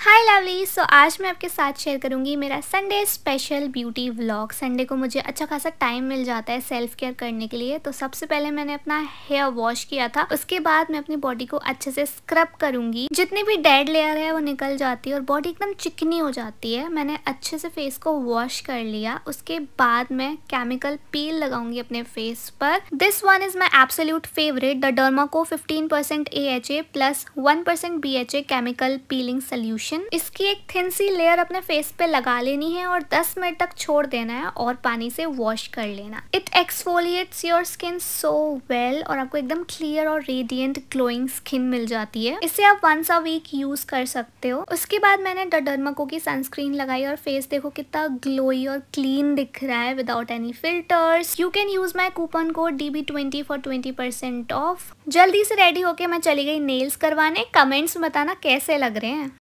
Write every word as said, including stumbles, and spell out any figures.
हाय lovely. सो आज मैं आपके साथ शेयर करूंगी मेरा Sunday special beauty vlog. Sunday को मुझे अच्छा खासा टाइम मिल जाता है सेल्फ केयर करने के लिए। तो सबसे पहले मैंने अपना हेयर वॉश किया था, उसके बाद मैं अपनी बॉडी को अच्छे से स्क्रब करूंगी। जितनी भी डेड लेयर है वो निकल जाती है और बॉडी एकदम चिकनी हो जाती है। मैंने अच्छे से फेस को वॉश कर लिया, उसके बाद मैं केमिकल पील लगाऊंगी अपने फेस पर। This one is my absolute favourite, the Dermaco fifteen percent A H A plus one percent B H A chemical peeling solution. इसकी एक थिन सी लेयर अपने फेस पे लगा लेनी है और दस मिनट तक छोड़ देना है और पानी से वॉश कर लेना। It exfoliates your skin so well और आपको एकदम क्लियर और रेडिएंट ग्लोइंग स्किन मिल जाती है। इसे आप वंस अ वीक यूज कर सकते हो। उसके बाद मैंने द डर्माको की सनस्क्रीन लगाई और फेस देखो कितना ग्लोई और क्लीन दिख रहा है without any filters. You can use my coupon code D B twenty for twenty percent off. जल्दी से रेडी होके मैं चली गई नेल्स करवाने। कमेंट्स में बताना कैसे लग रहे हैं।